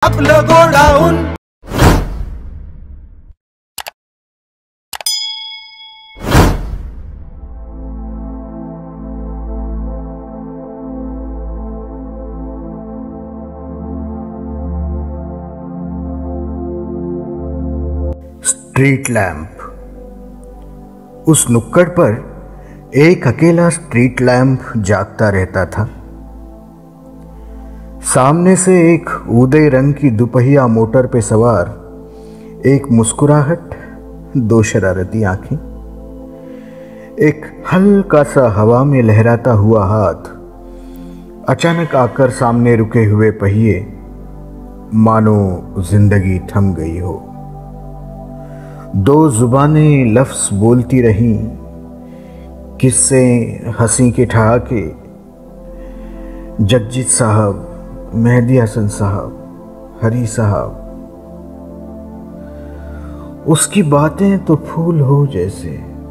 आपलं godown street lamp. उस नुक्कड़ पर एक अकेला स्ट्रीट लैंप जागता रहता था। सामने से एक उदय रंग की दुपहिया मोटर पे सवार एक मुस्कुराहट, दो शरारती आंखें, एक हल्का सा हवा में लहराता हुआ हाथ, अचानक आकर सामने रुके हुए पहिए, मानो जिंदगी थम गई हो। दो जुबानें लफ्ज बोलती रहीं, किस्से हंसी के ठहाके, जगजीत साहब, मेहदी हसन साहब, हरी साहब। उसकी बातें तो फूल हो जैसे।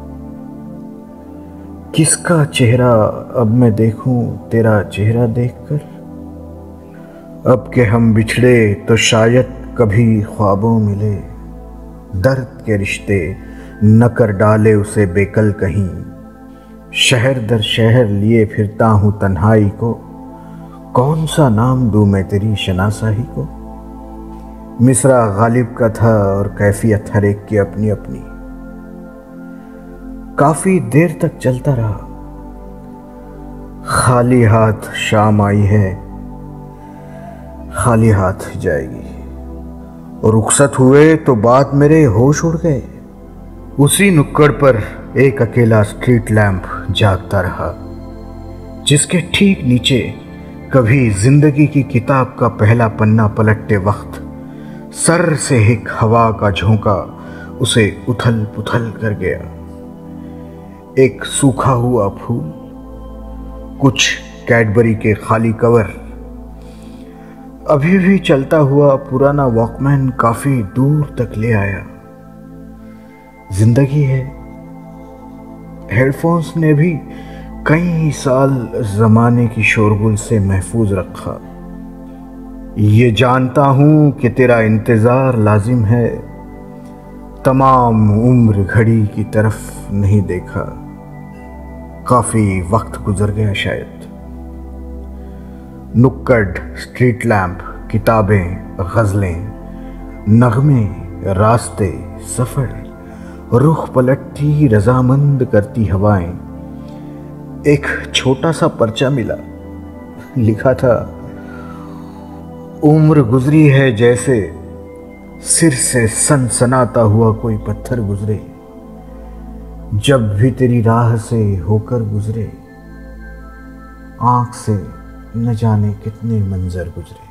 किसका चेहरा अब मैं देखूं तेरा चेहरा देखकर। अब के हम बिछड़े तो शायद कभी ख्वाबों मिले। दर्द के रिश्ते न कर डाले उसे बेकल कहीं। शहर दर शहर लिए फिरता हूं तन्हाई को। कौन सा नाम दूं मैं तेरी शनासाही को। मिसरा गालिब का था और कैफियत हर एक की अपनी अपनी। काफी देर तक चलता रहा। खाली हाथ शाम आई है, खाली हाथ जाएगी। रुखसत हुए तो बाद मेरे होश उड़ गए। उसी नुक्कड़ पर एक अकेला स्ट्रीट लैंप जागता रहा, जिसके ठीक नीचे कभी जिंदगी की किताब का पहला पन्ना पलटते वक्त सर से एक हवा का झोंका उसे उथल पुथल कर गया। एक सूखा हुआ फूल, कुछ कैडबरी के खाली कवर, अभी भी चलता हुआ पुराना वॉकमैन काफी दूर तक ले आया। जिंदगी है। हेडफोन्स ने भी कई साल जमाने की शोरगुल से महफूज रखा। ये जानता हूं कि तेरा इंतजार लाजिम है। तमाम उम्र घड़ी की तरफ नहीं देखा। काफी वक्त गुजर गया शायद। नुक्कड़, स्ट्रीट लैंप, किताबें, गजलें, नगमे, रास्ते, सफर, रुख पलटती रजामंद करती हवाएं। एक छोटा सा पर्चा मिला, लिखा था, उम्र गुजरी है जैसे सिर से सनसनाता हुआ कोई पत्थर गुजरे। जब भी तेरी राह से होकर गुजरे, आंख से न जाने कितने मंजर गुजरे।